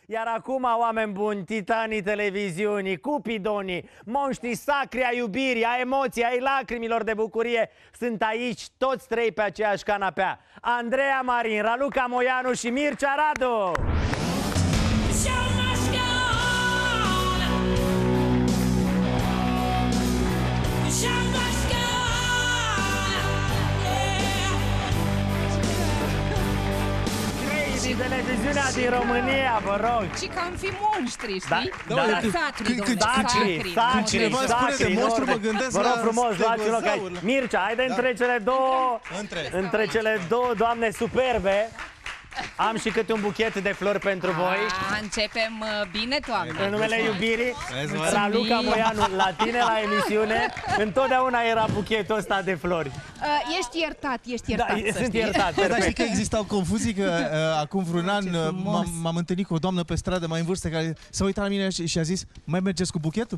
Iar acum, oameni buni, titanii televiziunii, cupidonii, monștrii sacri ai iubirii, a emoției, ai lacrimilor de bucurie, sunt aici toți trei pe aceeași canapea. Andreea Marin, Raluca Moianu și Mircea Radu! Televiziunea din România, vă rog. Și că am fi monștri, știi? Când cineva spune de monștru, mă gândesc la... Vă rog frumos, luați un loc aici. Mircea, haide între cele două... Între cele două doamne superbe. Am și câte un buchet de flori pentru voi. Începem bine, toamnă. În numele iubirii, Raluca Moianu, la tine la emisiune, întotdeauna era buchetul ăsta de flori. Ești iertat, ești iertat. Da, sunt iertat, perfect. Dar știi că existau confuzii, că acum vreun an m-am întâlnit cu o doamnă pe stradă mai în vârstă care s-a uitat la mine și a zis: mai mergeți cu buchetul?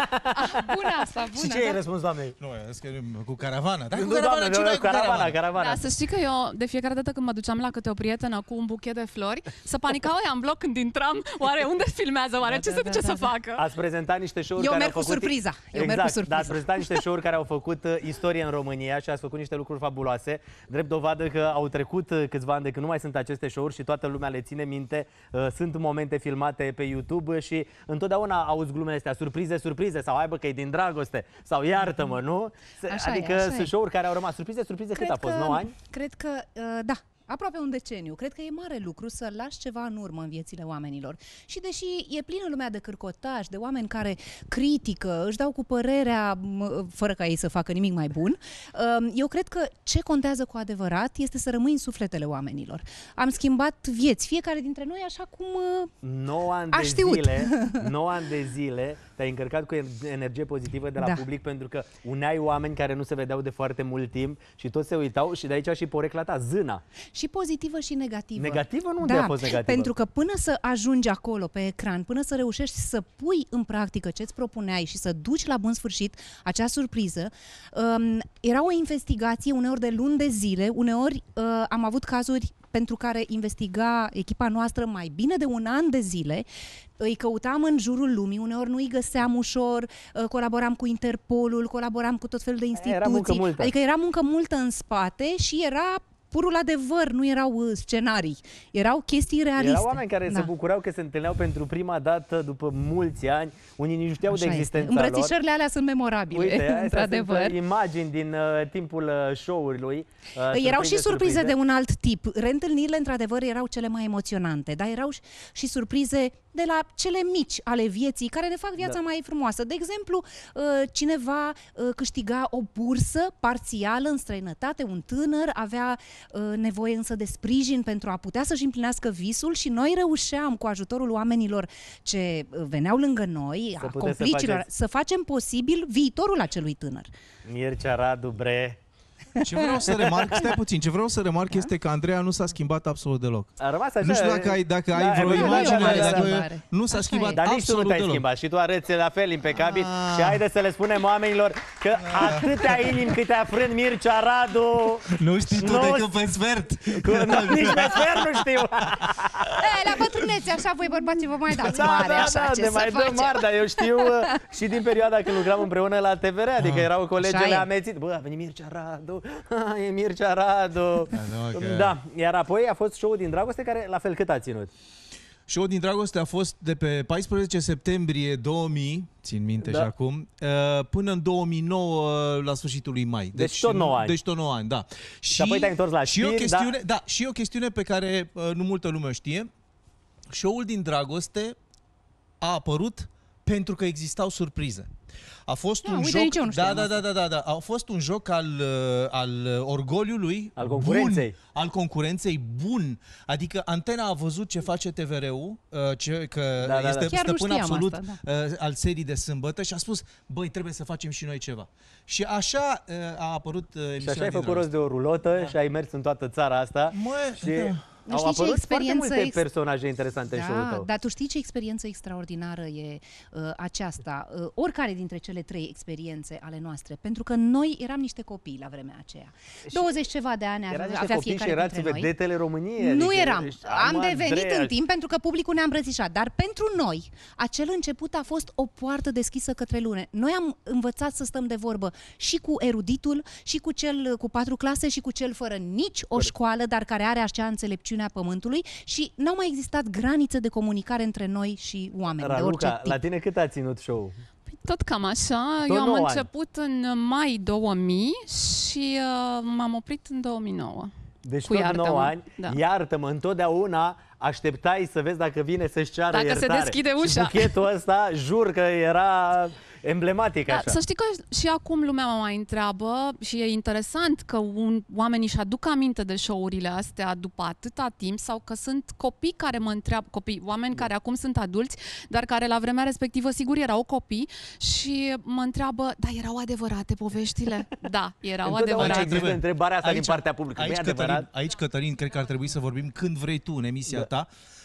Bună asta, bună. Și ce ai răspuns, doamnei? Nu, cu caravana. Dar caravana. Da, să știi că eu de fiecare dată când mă duceam la câte o prietenă cu un buchet de flori, să panicau ea în bloc când intram. Oare unde filmează? Oare ce se duce să facă? Ați prezentat niște show-uri care au făcut... surpriza. Eu merg cu surpriza. Dar ați prezentat niște show-uri care au făcut istorie în România și ați făcut niște lucruri fabuloase. Drept dovadă că au trecut câțiva ani de când nu mai sunt aceste show-uri și toată lumea le ține minte. Sunt momente filmate pe YouTube și întotdeauna auzi glumele astea, surprize sau aibă că e din dragoste sau iartă-mă, nu? Adică sunt show-uri care au rămas surprize, cât a fost? 9 ani? Cred că, da. Aproape un deceniu. Cred că e mare lucru să lași ceva în urmă în viețile oamenilor. Și deși e plină lumea de cârcotași, de oameni care critică, își dau cu părerea, fără ca ei să facă nimic mai bun, eu cred că ce contează cu adevărat este să rămâi în sufletele oamenilor. Am schimbat vieți, fiecare dintre noi așa cum 9 ani a știut. 9 ani de zile te-ai încărcat cu energie pozitivă de la public, pentru că uneai oameni care nu se vedeau de foarte mult timp și toți se uitau și de aici și porecla ta, zâna. Și pozitivă și negativă. Negativă? Nu, unde a fost negativă? Pentru că până să ajungi acolo pe ecran, până să reușești să pui în practică ce-ți propuneai și să duci la bun sfârșit acea surpriză, era o investigație uneori de luni de zile, uneori am avut cazuri pentru care investiga echipa noastră mai bine de un an de zile. Îi căutam în jurul lumii, uneori nu îi găseam ușor, colaboram cu Interpolul, colaboram cu tot felul de instituții. Era muncă multă. Adică era muncă multă în spate și era purul adevăr, nu erau scenarii, erau chestii realiste. Erau oameni care se bucurau că se întâlneau pentru prima dată după mulți ani, unii nici nu știau de existența lor. Îmbrățișările alea sunt memorabile. Uite, într-adevăr. Sunt imagini din timpul show-ului. Erau și surprize de un alt tip. Reîntâlnirile, într-adevăr, erau cele mai emoționante, dar erau și surprize de la cele mici ale vieții, care ne fac viața mai frumoasă. De exemplu, cineva câștiga o bursă parțială în străinătate, un tânăr avea nevoie însă de sprijin pentru a putea să-și împlinească visul și noi reușeam, cu ajutorul oamenilor ce veneau lângă noi, a complicilor, să facem posibil viitorul acelui tânăr. Mircea Radu, bre! Ce vreau să remarc, stai puțin, ce vreau să remarc este că Andreea nu s-a schimbat absolut deloc. A rămas așa, nu știu dacă ai vreo imagine, nu s-a schimbat absolut deloc. Dar nici tu nu te-ai schimbat și tu arăți la fel impecabil și haide să le spunem oamenilor că atâtea inimi câte a frânt Mircea Radu... Nu știi tu decât pe sfert. Nici pe sfert nu știu. La bătrânețe, așa voi bărbații vă mai dați mare, așa, ce să facem? Dăm mari, dar eu știu și din perioada când lucram împreună la TVR, adică erau colegele amețit. Bă, a venit Mircea Radu. E Mircea Radu. Da, iar apoi a fost show-ul din dragoste, care la fel cât a ținut? Show-ul din dragoste a fost de pe 14 septembrie 2000, țin minte și acum, până în 2009, la sfârșitul lui mai. Deci tot 9 ani. Deci tot 9 ani, da. Și apoi te-ai întors la știri, și o chestiune pe care nu multă lume știe. Show-ul din dragoste a apărut pentru că existau surprize. A fost un joc, a fost un joc al orgoliului, al concurenței bun. Adică Antena a văzut ce face TVR-ul, că este stăpân absolut al serii de sâmbătă și a spus: băi, trebuie să facem și noi ceva. Și așa a apărut emisiunea. Și așa ai făcut rost de o rulotă și ai mers în toată țara asta. Au apărut foarte multe personaje interesante în show-ul tău. Dar tu știi ce experiență extraordinară e aceasta, oricare dintre cele 3 experiențe ale noastre, pentru că noi eram niște copii la vremea aceea. 20 ceva de ani avea fiecare dintre noi. vedetele României. Nu eram. Am devenit în timp pentru că publicul ne-a îmbrățișat, dar pentru noi acel început a fost o poartă deschisă către lume. Noi am învățat să stăm de vorbă și cu eruditul, și cu cel cu 4 clase, și cu cel fără nici o școală, dar care are acea înțelepciune a pământului și n-au mai existat granițe de comunicare între noi și oameni. Raluca, de orice tip. la tine cât a ținut show-ul? Tot cam așa. Eu am început în mai 2000 și m-am oprit în 2009. Deci tot 9 ani, iartă-mă, întotdeauna așteptai să vezi dacă vine să-și ceară iertare. Dacă se deschide ușa. Și buchetul ăsta, jur că era emblematic așa. Să știi că și acum lumea mă mai întreabă și e interesant că oamenii își aduc aminte de show-urile astea după atâta timp sau că sunt copii care mă întreabă, oameni care acum sunt adulți, dar care la vremea respectivă sigur erau copii și mă întreabă, da, erau adevărate poveștile? Da, erau adevărate. Întrebarea asta din partea publicului. Aici, Cătălin, cred că ar trebui să vorbim când vrei tu în emisia ta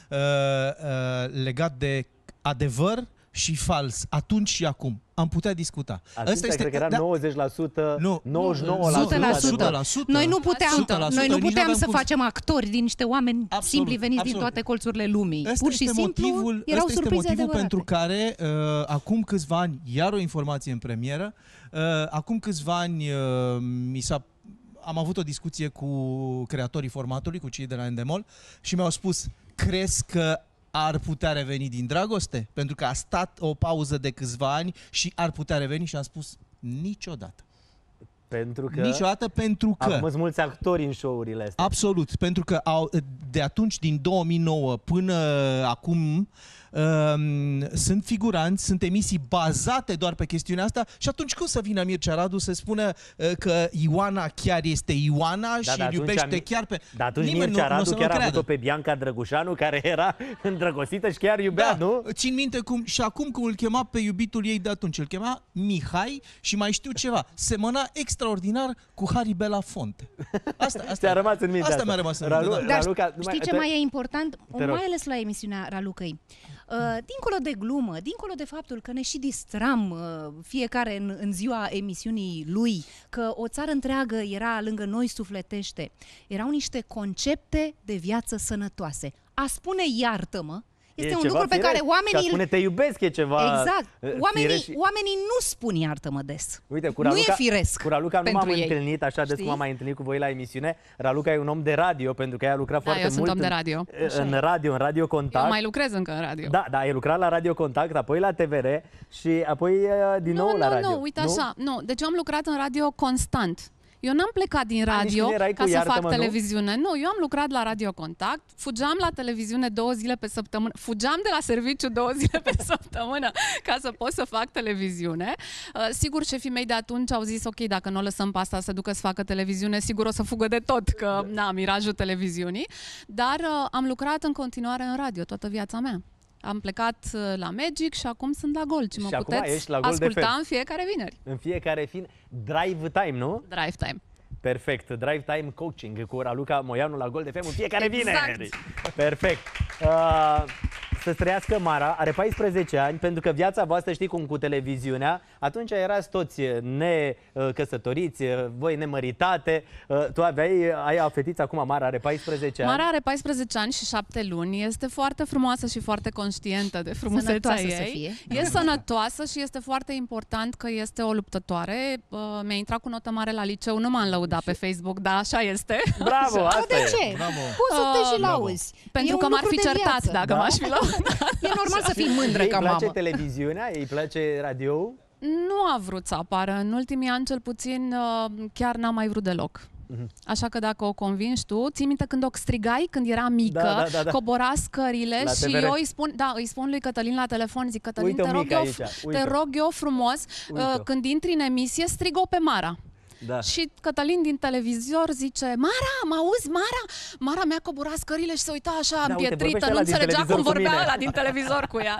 legat de adevăr și fals, atunci și acum. Am putea discuta. Asta este, cred că era 90%, nu, 99%. Noi nu puteam să facem actori din niște oameni simpli veniți din toate colțurile lumii. Pur și simplu erau surprize adevărate. Pentru care acum câțiva ani, iar o informație în premieră, acum câțiva ani am avut o discuție cu creatorii formatului, cu cei de la Endemol și mi-au spus, crezi că ar putea reveni din dragoste? Pentru că a stat o pauză de câțiva ani și ar putea reveni și am spus niciodată. Niciodată pentru că... Acum sunt mulți actori în show-urile astea. Absolut, pentru că de atunci, din 2009 până acum, sunt figuranți, sunt emisii bazate doar pe chestiunea asta și atunci cum să vină Mircea Radu să spună că Ioana chiar este Ioana și îl iubește chiar pe... Dar atunci Mircea Radu chiar a avut-o pe Bianca Drăgușanu, care era îndrăgostită și chiar iubea, nu? Țin minte și acum cum îl chema pe iubitul ei de atunci, îl chema Mihai și mai știu ceva, semăna extraordinar cu Harry Belafonte. Asta ți-a rămas în minte. Asta mi-a rămas în minte. Dar știi ce mai e important? Mai ales la emisiunea Ralucăi. Dincolo de glumă, dincolo de faptul că ne și distram fiecare în ziua emisiunii lui, că o țară întreagă era lângă noi sufletește, erau niște concepte de viață sănătoase. A spune iartă-mă este un lucru pe care oamenii... Și a spune te iubesc e ceva... Exact. Oamenii nu spun iartă-mă des. Uite, nu e firesc. Cu Raluca nu m-am întâlnit așa des cum am mai întâlnit cu voi la emisiune. Raluca e un om de radio, pentru că ea a lucrat foarte mult om de radio. în Radio Contact. Eu mai lucrez încă în radio. Da, ai lucrat la Radio Contact, apoi la TVR și apoi din nou la radio. Nu, uite așa. Deci eu am lucrat în radio constant. Eu n-am plecat din radio ca să fac televiziune. Nu, eu am lucrat la Radio Contact, fugeam la televiziune 2 zile pe săptămână, fugeam de la serviciu 2 zile pe săptămână ca să pot să fac televiziune. Sigur, șefii mei de atunci au zis, ok, dacă nu o lăsăm pe asta să ducă să facă televiziune, sigur o să fugă de tot, că mirajul televiziunii. Dar am lucrat în continuare în radio toată viața mea. Am plecat la Magic și acum sunt la Gold și mă puteți asculta în fiecare vineri. În fiecare Drive Time, nu? Drive Time. Perfect. Drive Time Coaching cu Raluca Moianu la Gold FM în fiecare vineri. Perfect. Să-ți trăiască Mara, are 14 ani, pentru că viața voastră, știi cum cu televiziunea, atunci erați toți necăsătoriți, voi nemăritate, tu ai o fetiță acum, Mara are 14 ani. Mara are 14 ani și 7 luni, este foarte frumoasă și foarte conștientă de frumusețea ei. E sănătoasă și este foarte important că este o luptătoare. Mi-a intrat cu notă mare la liceu, nu m-am lăudat pe Facebook, dar așa este. Bravo, asta de ce? Poți să te și lauzi. Pentru că m-ar fi certat dacă m-aș fi laudat. E normal să fii mândră ca mamă. Îi place televiziunea? Îi place radio? Nu a vrut să apară. În ultimii ani, cel puțin, chiar n-a mai vrut deloc. Așa că dacă o convingi tu, ții minte când o strigai când era mică, cobora scările și eu îi spun lui Cătălin la telefon, zic, Cătălin, te rog eu frumos, când intri în emisie, strig-o pe Mara. Da. Și Cătălin din televizor zice, Mara, mă auzi, Mara? Mara mi-a coborat scările și se uita așa împietриtă, nu înțelegea cum vorbea ăla din televizor cu ea.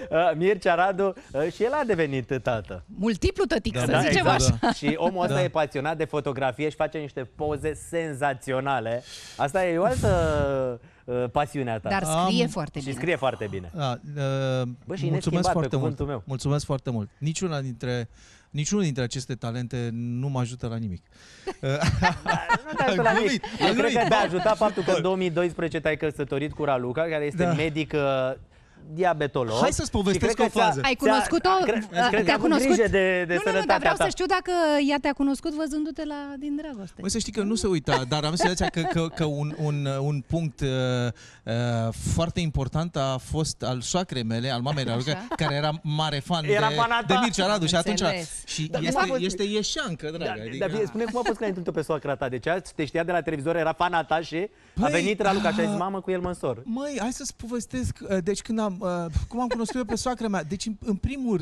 Mircea Radu și el a devenit tată. Multiplu tătic, să zicem așa. Și omul ăsta e pasionat de fotografie și face niște poze senzaționale. Asta e o altă pasiune a ta. Dar scrie foarte bine. Și scrie foarte bine. Bă, și mulțumesc foarte mult. Meu. Mulțumesc foarte mult. Niciunul dintre aceste talente nu mă ajută la nimic. Nu te ajută la nimic. Eu cred că te-a ajutat faptul că în 2012 te-ai căsătorit cu Raluca, care este medic diabetolog. Hai să-ți povestesc o fază. Ai cunoscut-o? Te-a cunoscut? Grijă de sănătatea dar vreau ta. să știu dacă ea te-a cunoscut văzându-te la Din Dragoste. Măi, să știi că nu se uita, dar am senzația că un punct foarte important a fost al soacrei mele, al mamei Raluca, care era mare fan de Mircea Radu și atunci și este ieșeancă, dragă. Dar spune cum a fost că ai întâlnit-o pe soacra ta? Deci te știa de la televizor, era fana ta și a venit Raluca și a zis, mamă, cu el mă însor. Măi, hai să-ți povestesc, deci cum am cunoscut eu pe soacra mea. Deci, în primul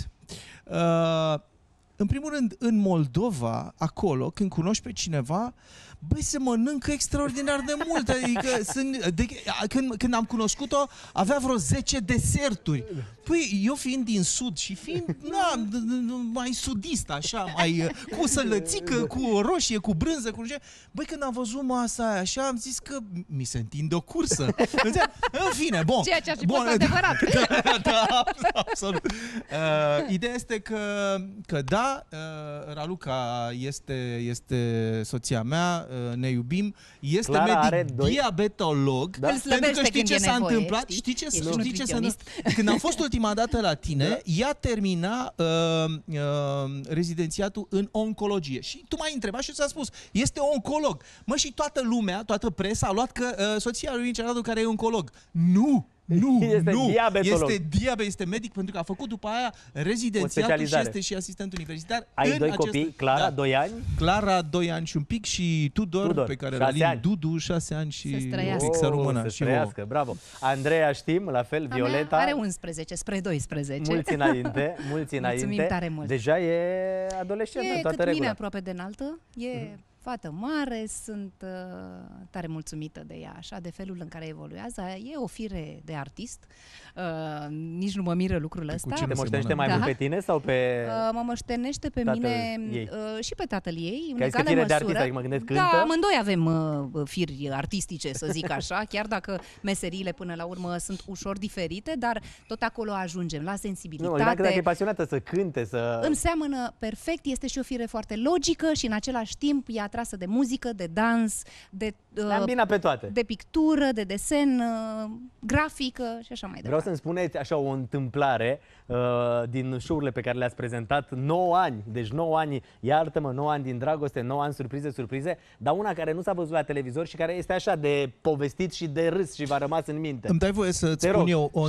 rând, în Moldova, acolo, când cunoști pe cineva, băi, se mănâncă extraordinar de mult. Adică când am cunoscut-o, avea vreo 10 deserturi. Păi, eu fiind din sud și fiind mai sudist, așa, mai cu sălățică, cu roșie, cu brânză, cu băi, când am văzut masa aia, așa, am zis că mi se întinde o cursă. În fine, bun. Ceea ce a și fost adevărat. Da, absolut. Ideea este că da, Raluca este soția mea, ne iubim, este medic diabetolog, pentru că știi ce s-a întâmplat? Știi ce s-a întâmplat? Când am fost ultima dată la tine, ea termina rezidențiatul în oncologie. Și tu m-ai întrebat și ți-a spus, este oncolog. Mă, și toată lumea, toată presa a luat că soția lui Mircea Radu, care e oncolog. Nu! Este medic, pentru că a făcut după aia rezidențiatul și este și asistent universitar. Ai doi copii, Clara, 2 ani? Clara, 2 ani și un pic, și Tudor pe care îl Dudu, 6 ani și un pic, să rămână. Să trăiască, bravo. Andreea știm, la fel, Violeta. Are 11, spre 12. Mulți înainte. Mulțumim tare mult. Deja e adolescentă, în toată regula. Mine aproape de înaltă, fată mare, sunt tare mulțumită de ea, așa, de felul în care evoluează. E o fire de artist, nici nu mă miră lucrul ăsta. Te moștenește mai mult pe tine sau pe mă moștenește pe mine și pe tatăl ei, în egală măsură. De artist, adică mă gândesc, cântă? Da, amândoi avem firi artistice, să zic așa, chiar dacă meseriile până la urmă sunt ușor diferite, dar tot acolo ajungem, la sensibilitate. Nu, dacă e pasionată să cânte, să... Înseamnă perfect, este și o fire foarte logică și în același timp e atrasă de muzică, de dans, de pe toate. De pictură, de desen, grafică și așa mai departe. Vreau să-mi spuneți așa o întâmplare din show-urile pe care le-ați prezentat, 9 ani, deci 9 ani, iartă-mă, 9 ani din dragoste, 9 ani surprize, dar una care nu s-a văzut la televizor și care este așa de povestit și de râs și v-a rămas în minte. Îmi dai voie să-ți spun eu o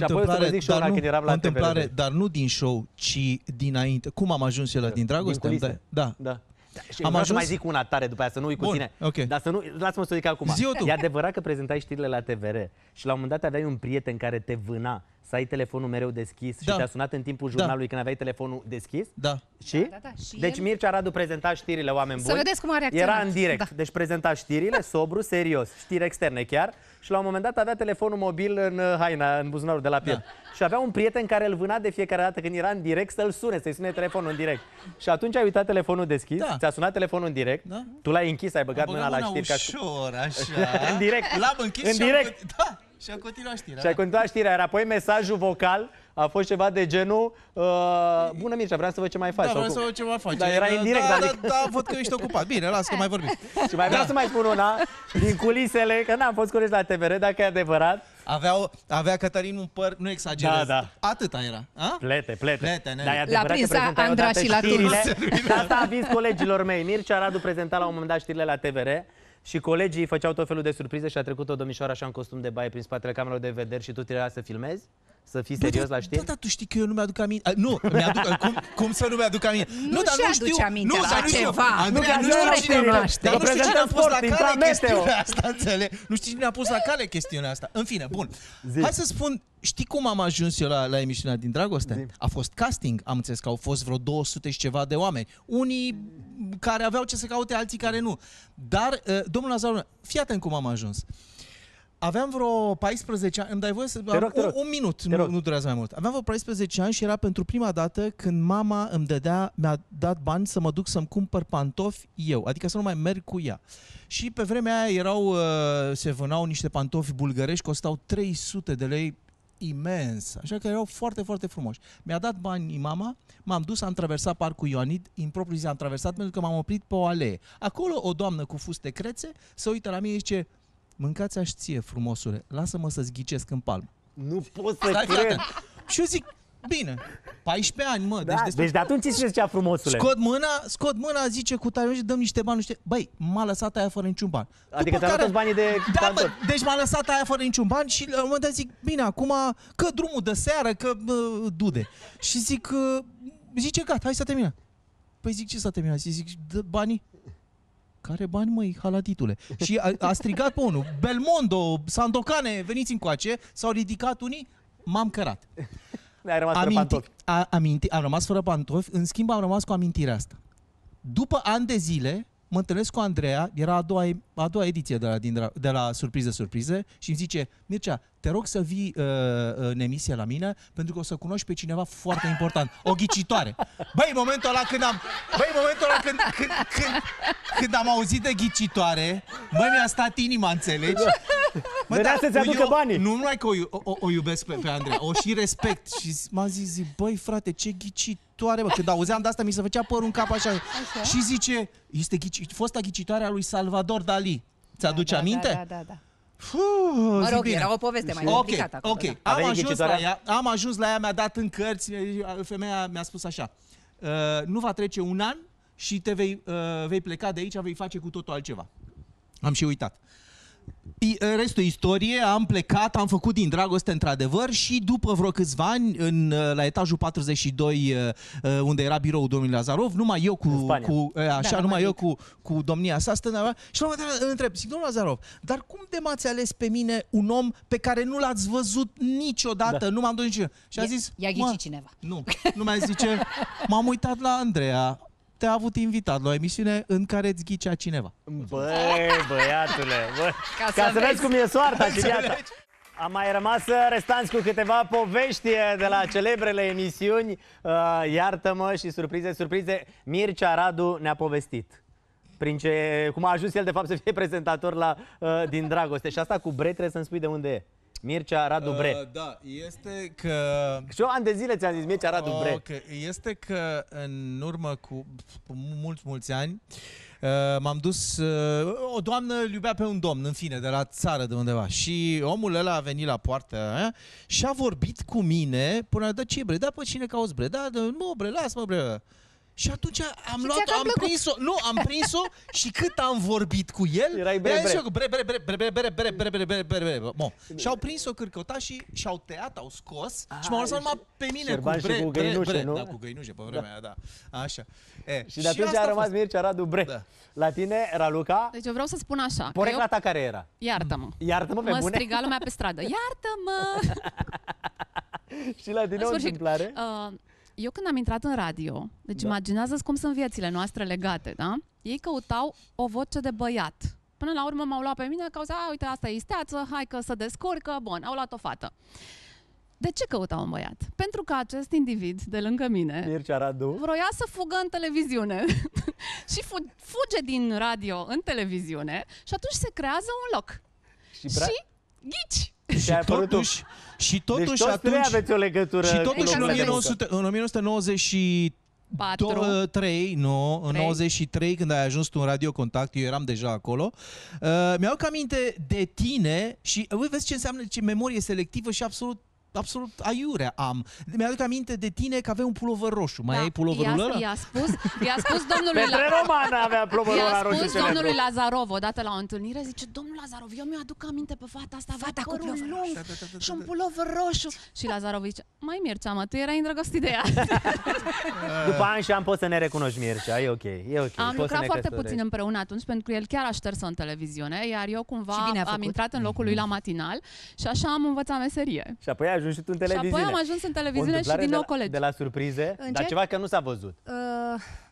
întâmplare, dar nu din show, ci dinainte. Cum am ajuns eu la Din Dragoste? Din culise. Da. Și vreau să mai zic una tare după aia, să nu uit cu tine. Okay. Dar să nu, lasă-mă să o zic acum. E adevărat că prezentai știrile la TVR și la un moment dat aveai un prieten care te vâna să ai telefonul mereu deschis și te-a sunat în timpul jurnalului când aveai telefonul deschis? Da. Și? Și deci Mircea Radu prezenta știrile, oameni buni. Să vedeți cum a reacționat. Era în direct. Deci prezenta știrile, sobru, serios, știri externe chiar. Și la un moment dat avea telefonul mobil în haina, în buzunarul de la piept. Și avea un prieten care îl vâna de fiecare dată când era în direct să-l sune, să-i sune telefonul în direct. Și atunci ai uitat telefonul deschis, ți-a sunat telefonul în direct, tu l-ai închis, ai băgat mâna la știri. Ușor, așa. În direct. L-am închis în direct. Și a continuat știrea. Și a continuat știrea, iar apoi mesajul vocal a fost ceva de genul bună Mircea, vreau să văd ce mai faci. Da, vreau să văd ce mai faci. Dar era indirect. Da, văd că ești ocupat. Bine, las că mai vorbim. Și mai vreau să mai spun una din culisele, că n-am fost curios la TVR, dacă e adevărat. Avea Cătălin un păr, nu exagerez. Da. Atâta era. A? Plete. L-a prins Andra și la turnus. Asta a vis colegilor mei. Mircea Radu prezenta la un moment dat știrile la TVR. Și colegii făceau tot felul de surprize și a trecut o domnișoară așa în costum de baie prin spatele camerelor de vederi și tu trebuia să filmezi? Să fii serios la știri? Da, tu știi că eu nu mi-aduc aminte. Nu, cum să nu mi-aduc aminte? Dar nu știu aminte la ceva. Andreea, nu știu cine a pus la cale chestiunea asta, înțeleg? Nu știu cine a pus la cale chestiunea asta. În fine, bun. Hai să spun, știi cum am ajuns eu la emisiunea Din Dragoste? A fost casting, am înțeles că au fost vreo 200 și ceva de oameni. Unii care aveau ce să caute, alții care nu. Dar, domnul Lazaru, fii atent cum am ajuns. Aveam vreo 14 ani, îmi dai voie să... Te rog. Un minut, nu durează mai mult. Aveam vreo 14 ani și era pentru prima dată când mama mi-a dat bani să mă duc să-mi cumpăr pantofi eu, adică să nu mai merg cu ea. Și pe vremea aia se vânau niște pantofi bulgărești, costau 300 de lei, imens, așa că erau foarte, foarte frumoși. Mi-a dat bani mama, m-am dus, am traversat Parcul Ioanid, în propriu zi am traversat pentru că m-am oprit pe o alee. Acolo o doamnă cu fuste crețe se uită la mine și zice: mâncați-aș ție, frumosule, lasă-mă să-ți ghicesc în palmă. Nu pot să cred. Și eu zic, bine, 14 ani, mă. Da, deci de atunci îți zicea frumosule. Scot mâna, zice cu tare, dăm niște bani, băi, m-a lăsat aia fără niciun ban. Adică te-a luat banii de pantofi. Deci m-a lăsat aia fără niciun ban și la un moment dat zic, bine, acum că drumul de seară, că dude. Și zic, zice, gata, hai să terminăm. Păi zic, ce să terminăm? Zic, dă banii. Care bani, măi, haladitule? Și a strigat pe unul, Belmondo, Sandocane, veniți încoace, s-au ridicat unii, m-am cărat. Ai rămas fără pantofi. Am rămas fără pantofi, în schimb am rămas cu amintirea asta. După ani de zile, mă întâlnesc cu Andreea, era a doua ediție de la Surprize și îmi zice, Mircea, te rog să vii în emisie la mine pentru că o să cunoști pe cineva foarte important, o ghicitoare. Băi, în momentul ăla când am auzit de ghicitoare, băi, mi-a stat inima, înțelegi? Venea să-ți aducă banii. Nu numai că o iubesc pe Andreea, o și respect. Și m-a zis, băi, frate, ce ghicitoare, bă. Când auzeam de asta, mi se făcea părul în cap așa. Și zice, este fosta ghicitoare a lui Salvador Dali. Ți-aduce aminte? Da. Mă rog, era o poveste mai complicată. Ok. Am ajuns la ea, mi-a dat în cărți, femeia mi-a spus așa, nu va trece un an și te vei pleca de aici, vei face cu totul altceva. Am și uitat. Restul istorie, am plecat, am făcut din dragoste într-adevăr și după vreo câțiva ani, la etajul 42, unde era biroul domnului Lazarov, numai eu cu domnia sa stând, și la un moment dat întreb, zic, domnul Lazarov, dar cum de m-ați ales pe mine, un om pe care nu l-ați văzut niciodată, nu m-am dus niciodată? Și a zis, i-a ghicit cineva. Nu mai zice, m-am uitat la Andreea, te-a avut invitat la o emisiune în care îți ghicea cineva. Băi, băiatule, ca să vezi cum e soarta și viața. Am mai rămas restanți cu câteva povești de la celebrele emisiuni, Iartă-mă și Surprize. Mircea Radu ne-a povestit cum a ajuns el de fapt să fie prezentator din Dragoste. Și asta cu Bre, trebuie să-mi spui de unde e. Mircea Radu Bre. Da, este că... Și eu ani de zile ți-am zis Mircea Radu Bre. Okay. Este că în urmă cu mulți ani m-am dus, o doamnă îl iubea pe un domn, în fine, de la țară de undeva. Și omul ăla a venit la poarta aia și a vorbit cu mine până a dat, ce Bre? Da, pe cine cauți Bre? Da, mă Bre, lasă-mă Bre. Și atunci am prins-o și cât am vorbit cu el, erai bre. Și au prins-o cârcotașii și au tăiat, au scos și m-au lăsat numai pe mine cu bre. Da, cu găinușe pe vremea aia, da. Așa. Și de atunci a rămas Mircea Radu Bre. Da. La tine, Raluca? Deci eu vreau să spun așa. Porecla ta care era? Iartă-mă. Iartă-mă pe bune? Mă striga lumea pe stradă. Iartă-mă! Și la tine o întâmplare? Eu când am intrat în radio, deci imaginează-ți cum sunt viețile noastre legate, da? Ei căutau o voce de băiat. Până la urmă m-au luat pe mine, că au zis, uite, asta e isteață, hai că se descurcă, bun, au luat o fată. De ce căutau un băiat? Pentru că acest individ de lângă mine Mircea Radu vroia să fugă în televiziune și fuge din radio în televiziune și atunci se creează un loc. Și ghici! Și totuși deci toți trei aveți o legătură. Și totuși în 1993, în 93, când ai ajuns tu în Radio Contact, eu eram deja acolo, mi-au aminte de tine și vezi ce înseamnă, ce memorie selectivă și absolut aiurea am. Mi-aduc aminte de tine că aveai un pulover roșu. Mai ai puloverul ăla? I-a spus domnului avea puloverul roșu. I-a spus domnului Lazarov odată la o întâlnire, zice, domnul Lazarov, eu mi-aduc aminte pe fata asta, fata cu părul lung și un pulover roșu. Și Lazarov zice, mai Mircea, mă, tu erai îndrăgostit de ea. După ani și am poți să ne recunoști, Mircea, e ok. Am lucrat foarte puțin împreună atunci, pentru că el chiar a șters-o în televiziune, iar eu cumva am intrat în locul lui la matinal și așa am învățat meserie. Și apoi ai ajuns și tu în televiziune. Și apoi am ajuns în televiziune și din nou colegi. De la Surprize, dar ceva că nu s-a văzut.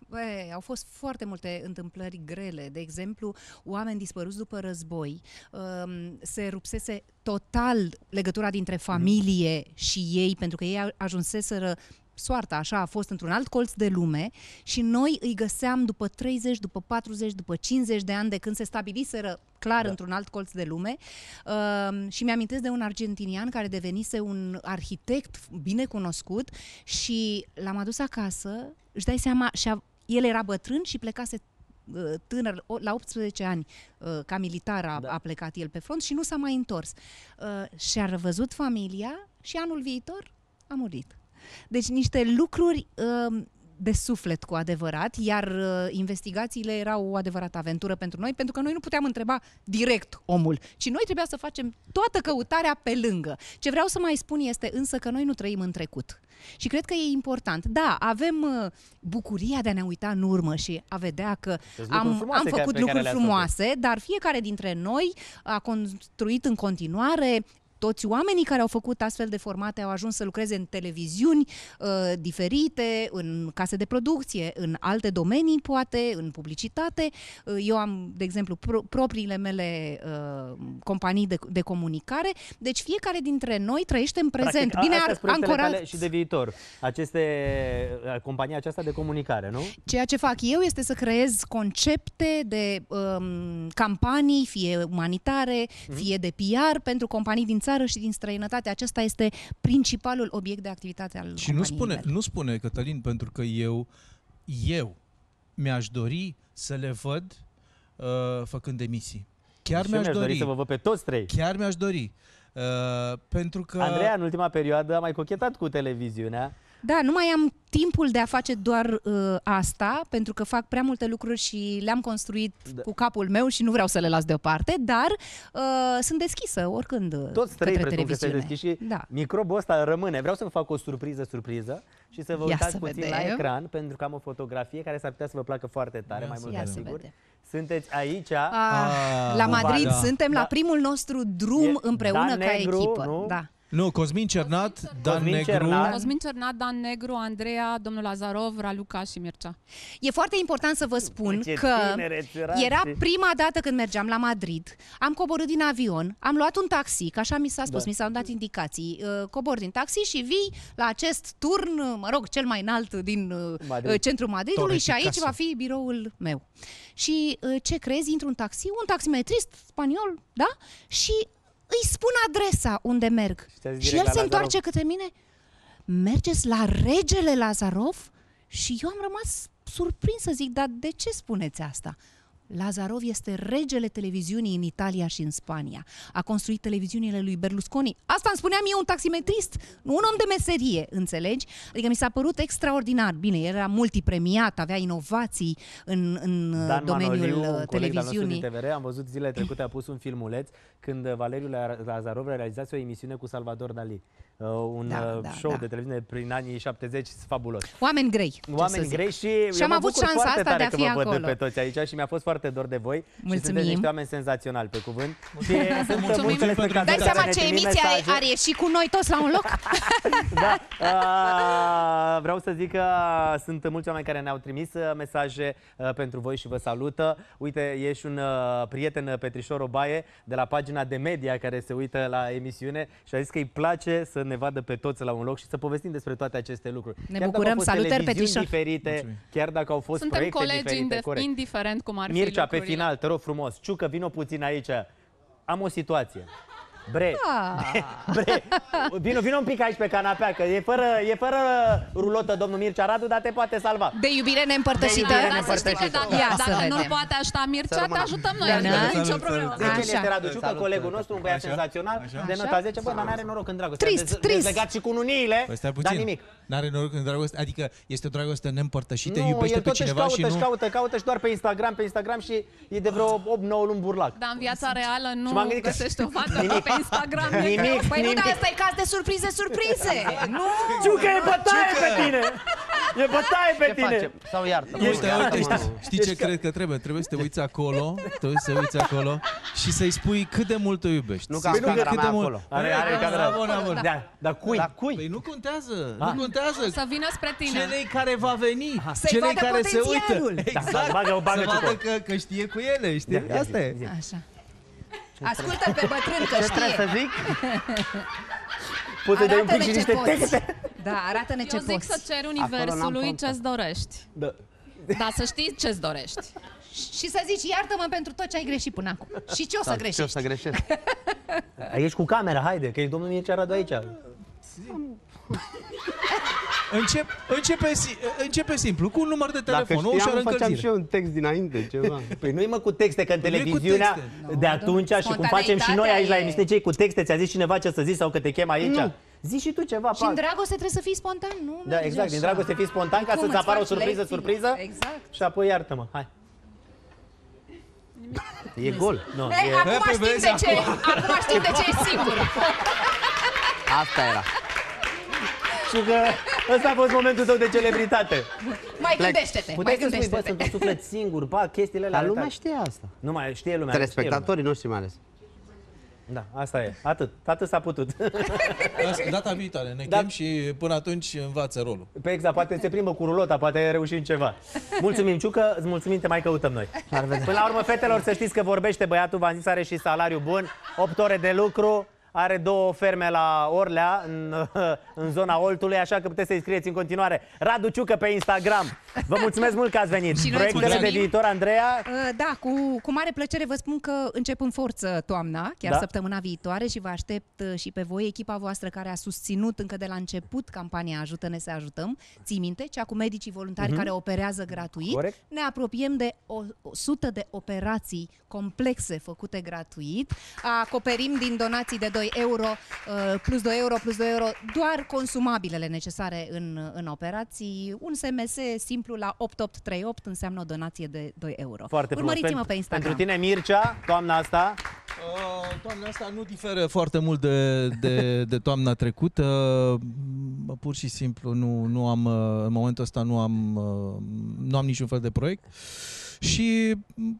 Au fost foarte multe întâmplări grele. De exemplu, oameni dispăruți după război. Se rupsese total legătura dintre familie și ei, pentru că ei ajunseseră, soarta așa a fost, într-un alt colț de lume și noi îi găseam după 30, după 40, după 50 de ani de când se stabiliseră clar într-un alt colț de lume. Și mi-amintesc de un argentinian care devenise un arhitect bine cunoscut și l-am adus acasă, își dai seama, el era bătrân și plecase tânăr, la 18 ani, ca militar a plecat el pe front și nu s-a mai întors. Și-a revăzut familia și anul viitor a murit. Deci niște lucruri de suflet cu adevărat, iar investigațiile erau o adevărată aventură pentru noi, pentru că noi nu puteam întreba direct omul, ci noi trebuia să facem toată căutarea pe lângă. Ce vreau să mai spun este însă că noi nu trăim în trecut. Și cred că e important. Da, avem bucuria de a ne uita în urmă și a vedea că am făcut lucruri frumoase, dar fiecare dintre noi a construit în continuare. Toți oamenii care au făcut astfel de formate au ajuns să lucreze în televiziuni diferite, în case de producție, în alte domenii, poate, în publicitate. Eu am, de exemplu, propriile mele companii de comunicare. Deci fiecare dintre noi trăiește în prezent. Practic, bine ancorat. Și de viitor. Compania aceasta de comunicare, nu? Ceea ce fac eu este să creez concepte de campanii, fie umanitare, fie de PR, pentru companii din țară și din străinătate. Acesta este principalul obiect de activitate al companiei. Și nu spune, Cătălin, pentru că eu mi-aș dori să le văd făcând emisii. Chiar mi-aș dori să vă văd pe toți trei. Chiar mi-aș dori. Pentru că Andreea, în ultima perioadă, a mai cochetat cu televiziunea. Da, nu mai am timpul de a face doar asta, pentru că fac prea multe lucruri și le-am construit cu capul meu și nu vreau să le las deoparte, dar sunt deschisă oricând. Toți trei presupun că sunteți deschiși și microbul ăsta rămâne. Vreau să vă fac o surpriză și să vă uitați puțin la ecran, pentru că am o fotografie care s-ar putea să vă placă foarte tare, mai mult ca sigur. Sunteți aici. La Madrid suntem la primul nostru drum împreună ca echipă. Nu? Da. Nu, Cosmin Cernat, Dan Negru, Andreea, domnul Lazarov, Raluca și Mircea. E foarte important să vă spun că era prima dată când mergeam la Madrid, am coborât din avion, am luat un taxi, că așa mi s-a spus, mi s-au dat indicații, cobor din taxi și vii la acest turn, mă rog, cel mai înalt din centrul Madridului și aici va fi biroul meu. Și ce crezi, intru în un taximetrist spaniol, da? Și îi spun adresa unde merg. Și el se întoarce către mine. Mergeți la regele Lazarov? Și eu am rămas surprinsă, zic, dar de ce spuneți asta? Lazarov este regele televiziunii în Italia și în Spania. A construit televiziunile lui Berlusconi. Asta îmi spunea mie un taximetrist, un om de meserie, înțelegi? Adică mi s-a părut extraordinar. Bine, era multipremiat, avea inovații în domeniul televiziunii. Din TVR, am văzut zilele trecute, a pus un filmuleț când Valeriu Lazarov realizase o emisiune cu Salvador Dali. Un show de televiziune prin anii 70 fabulos. Oameni grei. Oameni grei și am avut șansa asta de a fi acolo. Văd pe toți aici și mi-a fost foarte dor de voi. Mulțumim. Și sunteți niște oameni senzaționali, pe cuvânt. Mulțumim. Dai seama ce emisie are ieșit cu noi toți la un loc? Vreau să zic că sunt mulți oameni care ne-au trimis mesaje pentru voi și vă salută. Uite, e și un prieten, Petrișor Obaie, de la pagina de media, care se uită la emisiune și a zis că îi place să ne vadă pe toți la un loc și să povestim despre toate aceste lucruri. Ne bucurăm, salutări, Petrișor. Chiar dacă au fost proiecte diferite. Suntem colegi, indiferent cum ar fi Mircea, lucrurile. pe final, te rog frumos, Ciucă, vino puțin aici. Am o situație. Bre, vino un pic aici pe canapea, că e fără rulotă domnul Mircea Radu, dar te poate salva. De iubire neîmpărtășită. Dacă nu poate ajuta Mircea, te ajutăm noi. Nu nicio problemă. Deci este Radu Ciucă, colegul nostru, un băiat senzațional, de nota 10, bă, dar n-are noroc în dragoste. Dezlegat și cu ununiile, dar nimic. N-are noroc în dragoste, adică este o dragoste neîmpărtășită, iubește pe cineva și nu... Caută și doar pe Instagram și e de vreo 8-9 luni burlac. Dar în viața reală nu găsește o fată pe Instagram. Păi nu, dar asta e caz de surprize. Nu! Ciucă e bătaie pe tine! E bătaie pe tine! Facem? Sau iartă. Știi ce cred că trebuie? Trebuie să te uiți acolo, și să-i spui cât de mult o iubești. Nu că am camera mea acolo. Are camera. Dar cui? Păi nu contează, nu contează. Să vină spre tine. Celei care va veni, Să-i celei vadă care se uită. potențialul. Exact. Bagă Să vadă că știe cu ele, știi? Asta e. Așa. Ascultă pe bătrân că Ce știe. trebuie să zic? Poți să dai un pic și Arată-ne niște ce poți. texte. Da, arată-ne ce Eu zic poți. să ceri n-am universului promptat. ce-ți dorești. Da. Dar să știi ce-ți dorești. Și să zici, iartă-mă pentru tot ce ai greșit până acum. Și ce o să Ce o greșești? să greșesc? Ești cu camera, haide, că e domnul Mircea Radu aici. Începe simplu, cu un număr de Dacă telefon, o ușoară știam, făceam și încălzire. eu un text dinainte, ceva. Păi nu-i mă cu texte, că în Păi nu-i cu televiziunea texte. de atunci și cum facem și noi aici la emisiune, ce cu texte, ți-a zis cineva ce să zici sau că te chem aici? Nu. Zici și tu ceva, Și în Pac. dragoste trebuie să fii spontan, nu? Da, merge exact, din așa. dragoste fii spontan ca Cum să-ți îți apară o faci lecții? surpriză Exact. și apoi iartă-mă, hai. E gol. Nu, Ei, e... acum Păi știm vezi, de ce, acum știm de ce e singur. Asta era. Și că ăsta a fost momentul tău de celebritate. Mai gândește-te, mai Puteai să spui, bă, gândește-te. sunt un suflet singur, ba, chestiile alea. Dar lumea arătate. știe asta. Nu mai știe lumea. Telespectatorii noștri mai ales. Da, asta e. Atât s-a putut. Data viitoare, ne Da. chem și până atunci învață rolul. Pe exact, poate se plimbă cu rulota, poate reușim ceva. Mulțumim, Ciucă, îți mulțumim, te mai căutăm noi. Până la urmă, fetelor, să știți că vorbește băiatul, v-am zis, are și salariu bun, 8 ore de lucru, are 2 ferme la Orlea, în zona Oltului, așa că puteți să-i scrieți în continuare. Radu Ciucă pe Instagram. Vă mulțumesc mult că ați venit. Și noi Proiectele de mulțumim. viitor, Andreea? Da, cu mare plăcere vă spun că încep în forță toamna, chiar Da. săptămâna viitoare și vă aștept și pe voi, echipa voastră care a susținut încă de la început campania Ajută-ne să ajutăm. Ții minte, cea cu medicii voluntari care operează gratuit. Corect. Ne apropiem de 100 de operații complexe făcute gratuit. Acoperim din donații de 2 euro, plus 2 euro, plus 2 euro, doar consumabilele necesare în operații. Un SMS simplu la 8838 înseamnă o donație de 2 euro. Foarte frumos. Urmăriți-mă pe Instagram. Pentru tine, Mircea, toamna asta. Toamna asta nu diferă foarte mult de toamna trecută. Pur și simplu nu am, în momentul ăsta nu am niciun fel de proiect. Și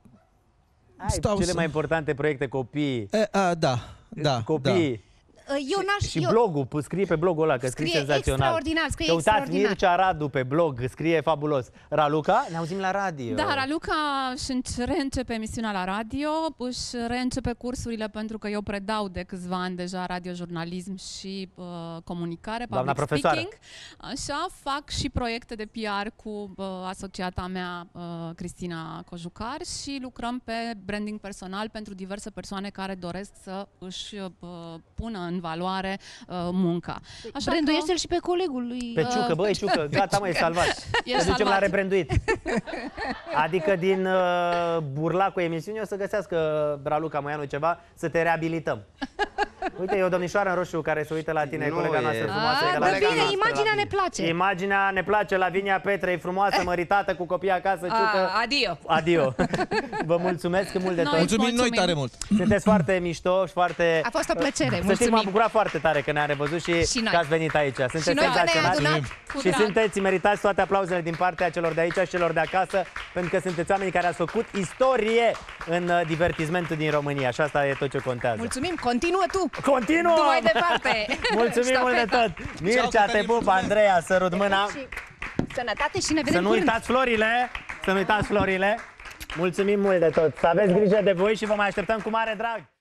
Ai cele mai importante proiecte, copii. Da. Copii. Și blogul, scrie pe blogul ăla, că scrie senzațional. Extraordinar, scrie Căutați extraordinar. Mircea Radu pe blog, scrie fabulos. Raluca, ne auzim la radio. Da, Raluca își reîncepe emisiunea la radio, își reîncepe cursurile pentru că eu predau de câțiva ani deja radiojurnalism și comunicare, Doamna public profesoară. speaking. Așa, fac și proiecte de PR cu asociata mea, Cristina Cojucar, și lucrăm pe branding personal pentru diverse persoane care doresc să își pună în valoare munca. Așa Branduiește-l și pe colegul lui. Pe Ciucă, băi, Ciucă, gata, mă, e salvat. E Să ducem salvat. la rebranduit. Adică din burlacul emisiunii o să găsească Raluca Moianu ceva, să te reabilităm. Uite, e o domnișoară în roșu care se uită la tine, Nu colega e. noastră frumoasă. A, de la bă, Lega bine, noastră. imaginea ne place. Imaginea ne place, Lavinia Petre, e frumoasă, măritată, cu copii acasă, Ciucă. Adio. Adio. Vă mulțumesc mult de tot. Mulțumim noi tare mult. Sunteți foarte mișto și foarte... A fost o plăcere, Să știi, m-am mulțumim. bucurat foarte tare că ne-am revăzut și noi. că ați venit aici. Sunteți Și noi că ne-ai senzaționali. adunat. Cu Și drag. sunteți, meritați toate aplauzele din partea celor de aici și celor de acasă, pentru că sunteți oamenii care ați făcut istorie în divertismentul din România. Și asta e tot ce contează. Mulțumim, continuă tu. Continuăm! Tu mai departe. Mulțumim mult de Ștafeta. tot! Mircea, te pup, Andreea, sărut mâna. Și sănătate și ne Să vedem nu curând. uitați florile! Să nu uitați florile! Mulțumim mult de tot! Să aveți grijă de voi și vă mai așteptăm cu mare drag!